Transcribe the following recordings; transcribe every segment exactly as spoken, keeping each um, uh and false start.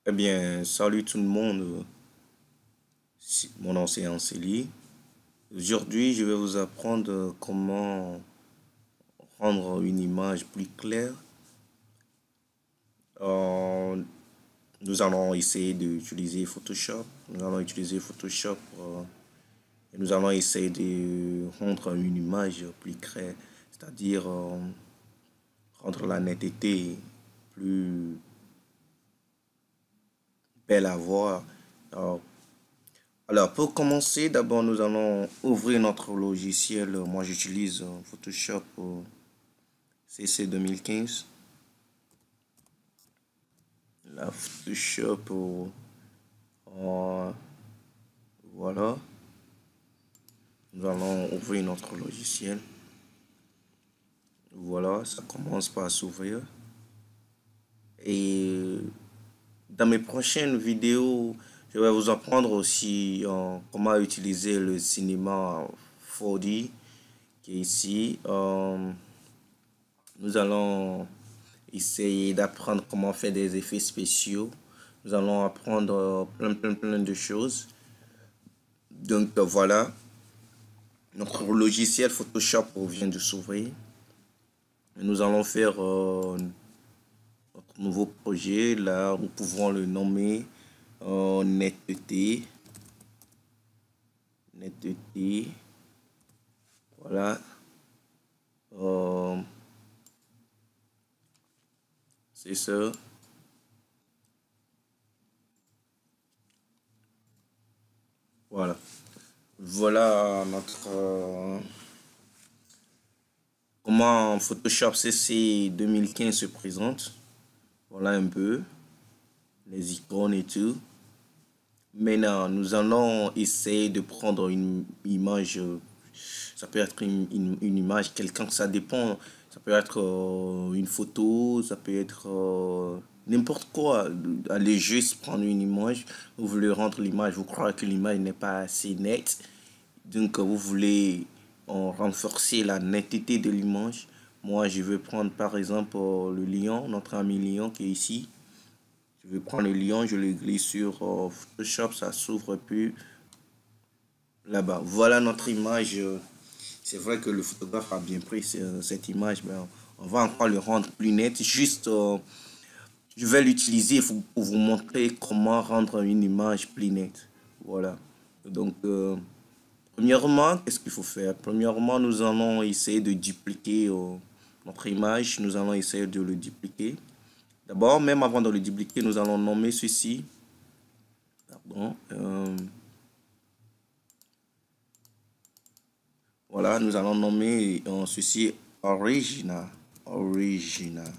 Eh bien, salut tout le monde. Si- Mon nom c'est Anceli. Aujourd'hui, je vais vous apprendre comment rendre une image plus claire. Euh, nous allons essayer d'utiliser Photoshop. Nous allons utiliser Photoshop euh, et nous allons essayer de rendre une image plus claire, c'est-à-dire euh, rendre la netteté plus belle à voir. Euh, Alors, pour commencer, d'abord, nous allons ouvrir notre logiciel. Moi, j'utilise euh, Photoshop euh, C C deux mille quinze. La Photoshop, euh, euh, voilà. Nous allons ouvrir notre logiciel. Voilà, ça commence par s'ouvrir. Et dans mes prochaines vidéos, je vais vous apprendre aussi euh, comment utiliser le cinéma quatre D qui est ici. Euh, nous allons essayer d'apprendre comment faire des effets spéciaux. Nous allons apprendre euh, plein, plein, plein de choses. Donc euh, voilà, notre logiciel Photoshop vient de s'ouvrir. Nous allons faire euh, notre nouveau projet. Là, nous pouvons le nommer euh, netteté. Netteté. Voilà. Euh, c'est ça. Voilà. Voilà notre euh, comment Photoshop C C deux mille quinze se présente. Voilà un peu les icônes et tout. Maintenant, nous allons essayer de prendre une image. euh, Ça peut être une, une- une image, quelqu'un, ça dépend. Ça peut être euh, une photo, ça peut être euh, n'importe quoi. Allez juste prendre une image. Vous voulez rendre l'image, vous croyez que l'image n'est pas assez nette. Donc, euh, vous voulez euh, renforcer la netteté de l'image. Moi, je vais prendre par exemple euh, le lion, notre ami lion qui est ici. Je vais prendre le lion, je le glisse sur euh, Photoshop, ça s'ouvre plus là-bas. Voilà notre image. euh, C'est vrai que le photographe a bien pris ce- cette image, mais on va encore le rendre plus net. Juste, euh, je vais l'utiliser pour, pour vous montrer comment rendre une image plus nette. Voilà. Donc, euh, premièrement, qu'est-ce qu'il faut faire? Premièrement, nous allons essayer de dupliquer euh, notre image. Nous allons essayer de le dupliquer. D'abord, même avant de le dupliquer, nous allons nommer ceci. Pardon. euh, voilà, nous allons nommer euh, ceci original. Original.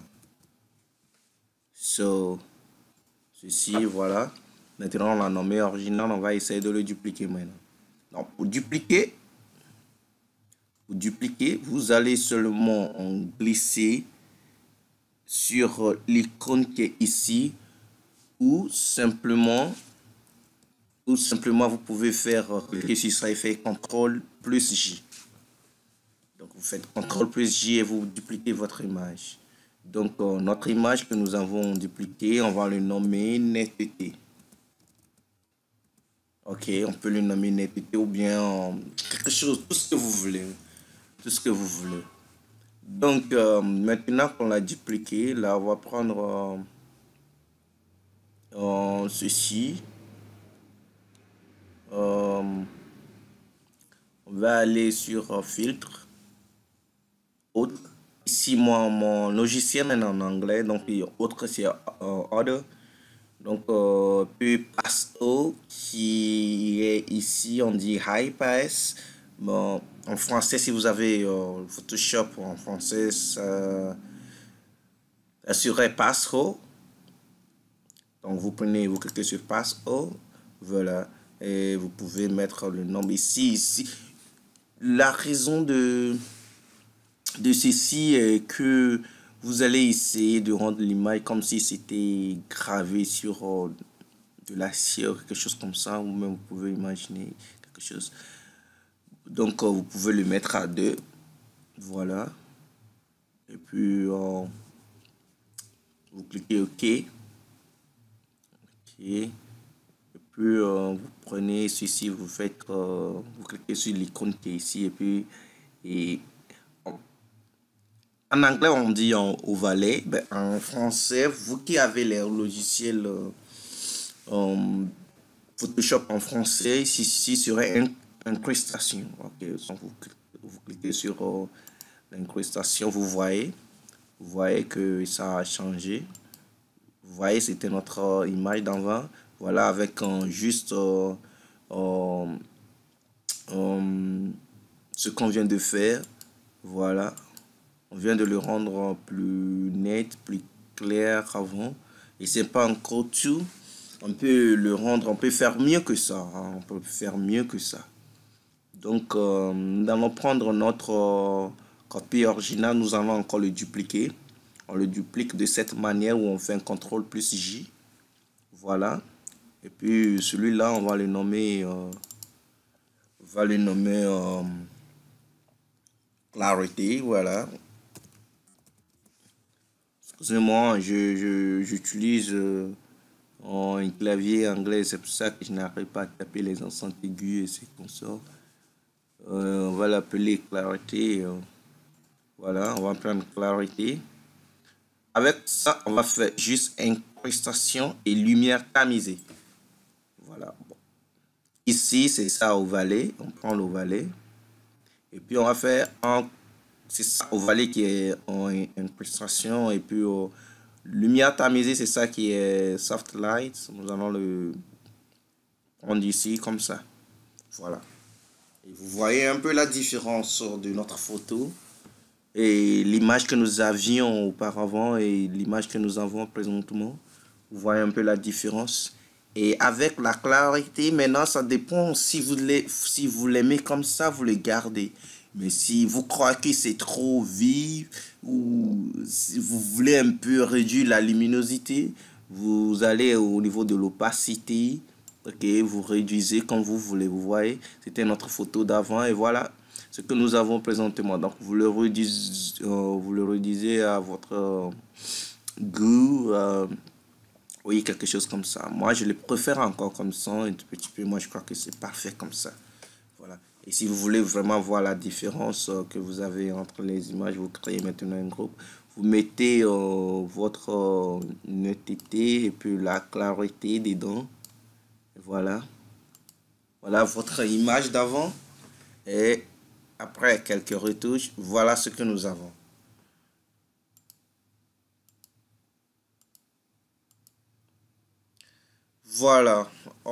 So, ceci, voilà. Maintenant, on l'a nommé original. On va essayer de le dupliquer maintenant. Donc, pour dupliquer, pour dupliquer, vous allez seulement en glisser sur euh, l'icône qui est ici ou simplement, ou simplement vous pouvez faire euh, cliquer sur ça et faire contrôle plus J. Donc, vous faites contrôle plus J et vous dupliquez votre image. Donc, euh, notre image que nous avons dupliquée, on va le nommer netteté. Ok, on peut le nommer netteté ou bien euh, quelque chose, tout ce que vous voulez. Tout ce que vous voulez. Donc, euh, maintenant qu'on l'a dupliqué, là, on va prendre euh, euh, ceci. Euh, on va aller sur euh, filtre, autre. Ici, moi, mon logiciel est en anglais, donc autre, c'est euh, other. Donc, euh, puis pass O qui est ici, on dit high pass. Bon, en français, si vous avez euh, Photoshop en français, ça, ça serait pass O. Donc, vous prenez, vous cliquez sur pass O. Voilà. Et vous pouvez mettre le nombre ici, ici. La raison de, de ceci est que vous allez essayer de rendre l'image comme si c'était gravé sur euh, de l'acier ou quelque chose comme ça, ou même vous pouvez imaginer quelque chose. Donc, euh, vous pouvez le mettre à deux. Voilà. Et puis, euh, vous cliquez OK. Et puis euh, vous prenez ceci, vous faites, euh, vous cliquez sur l'icône qui est ici et puis et en anglais on dit en overlay, ben, en français vous qui avez les logiciels euh, euh, Photoshop en français, ici, ici serait une incrustation. Ok, donc vous, vous cliquez sur euh, l'incrustation, vous voyez, vous voyez que ça a changé. Vous voyez, c'était notre euh, image d'avant. Voilà, avec euh, juste euh, euh, euh, ce qu'on vient de faire. Voilà, on vient de le rendre plus net, plus clair qu'avant. Et c'est pas encore tout. On peut le rendre, on peut faire mieux que ça. Hein, on peut faire mieux que ça. Donc, euh, nous allons prendre notre euh, copie originale, nous allons encore le dupliquer. On le duplique de cette manière où on fait un contrôle plus J. Voilà. Et puis celui-là, on va le nommer, euh, on va le nommer euh, Clarity. Voilà. Excusez-moi, je, je, j'utilise euh, un clavier anglais, c'est pour ça que je n'arrive pas à taper les accents aigus et c'est comme ça. Euh, on va l'appeler Clarity. Euh, voilà, on va prendre Clarity. Avec ça, on va faire juste incrustation et lumière tamisée. Voilà. Bon. Ici, c'est ça au valet. On prend le valet. Et puis, on va faire un. C'est ça au valet qui est en incrustation. Et puis, oh, lumière tamisée, c'est ça qui est soft light. Nous allons le prendre ici comme ça. Voilà. Et vous voyez un peu la différence de notre photo et l'image que nous avions auparavant et l'image que nous avons présentement. Vous voyez un peu la différence. Et avec la clarité, maintenant, ça dépend si vous l'aimez si vous l'aimez comme ça, vous le gardez. Mais si vous croyez que c'est trop vif ou si vous voulez un peu réduire la luminosité, vous allez au niveau de l'opacité. Ok, vous réduisez comme vous voulez. Vous voyez, c'était notre photo d'avant et voilà ce que nous avons présentement. Donc, vous le redisez, euh, vous le redisez à votre euh, goût. Euh, oui, quelque chose comme ça. Moi, je le préfère encore comme ça, un petit peu. Moi, je crois que c'est parfait comme ça. Voilà. Et si vous voulez vraiment voir la différence euh, que vous avez entre les images, vous créez maintenant un groupe. Vous mettez euh, votre euh, netteté et puis la clarté dedans. Voilà. Voilà votre image d'avant. Et après quelques retouches, voilà ce que nous avons. Voilà.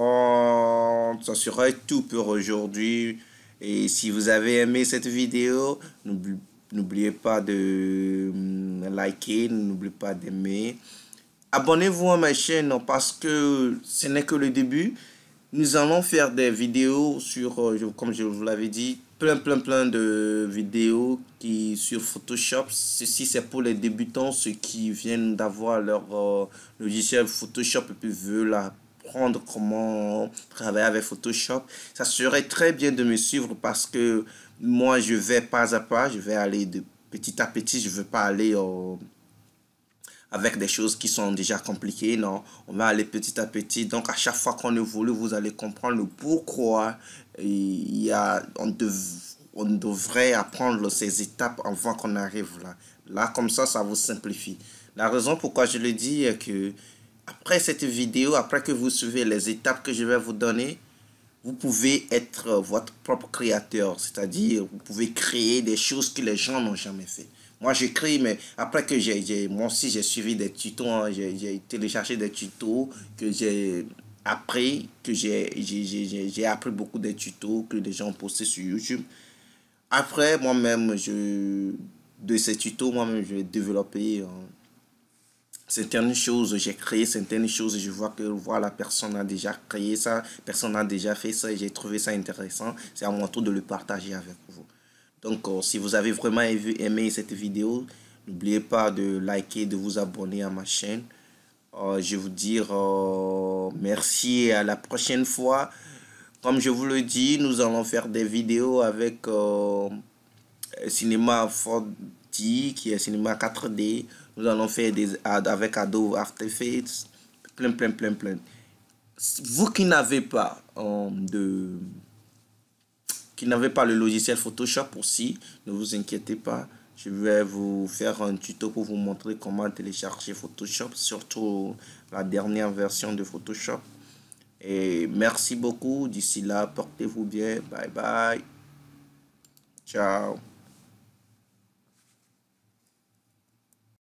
Oh, ça sera tout pour aujourd'hui. Et si vous avez aimé cette vidéo, n'oubliez pas de hum, liker, n'oubliez pas d'aimer. Abonnez-vous à ma chaîne parce que ce n'est que le début. Nous allons faire des vidéos sur, euh, comme je vous l'avais dit, plein, plein, plein de vidéos qui sur Photoshop. Ceci, c'est pour les débutants, ceux qui viennent d'avoir leur euh, logiciel Photoshop et puis veulent apprendre comment travailler avec Photoshop. Ça serait très bien de me suivre parce que moi, je vais pas à pas, je vais aller de petit à petit, je ne veux pas aller au... avec des choses qui sont déjà compliquées. Non, on va aller petit à petit. Donc, à chaque fois qu'on évolue, vous allez comprendre le pourquoi il y a, on, dev, on devrait apprendre ces étapes avant qu'on arrive là. Là, comme ça, ça vous simplifie. La raison pourquoi je le dis est que après cette vidéo, après que vous suivez les étapes que je vais vous donner, vous pouvez être votre propre créateur. C'est-à-dire, vous pouvez créer des choses que les gens n'ont jamais fait. Moi, j'écris, mais après que j'ai, moi aussi, j'ai suivi des tutos, hein, j'ai téléchargé des tutos, que j'ai appris, que j'ai appris beaucoup de tutos que les gens ont postés sur YouTube. Après, moi-même, je, de ces tutos, moi-même, je vais développer hein, certaines choses, j'ai créé certaines choses, je vois que voilà, personne a déjà créé ça, personne n'a déjà fait ça, et j'ai trouvé ça intéressant. C'est à mon tour de le partager avec vous. Donc, euh, si vous avez vraiment aimé cette vidéo, n'oubliez pas de liker, de vous abonner à ma chaîne. Euh, je vais vous dire euh, merci et à la prochaine fois. Comme je vous le dis, nous allons faire des vidéos avec euh, Cinéma quatre D, qui est Cinéma quatre D. Nous allons faire des avec Adobe After Effects, plein, plein, plein, plein. vous qui n'avez pas euh, de qui n'avez pas le logiciel Photoshop aussi, ne vous inquiétez pas. Je vais vous faire un tuto pour vous montrer comment télécharger Photoshop, surtout la dernière version de Photoshop. Et merci beaucoup. D'ici là, portez-vous bien. Bye bye. Ciao.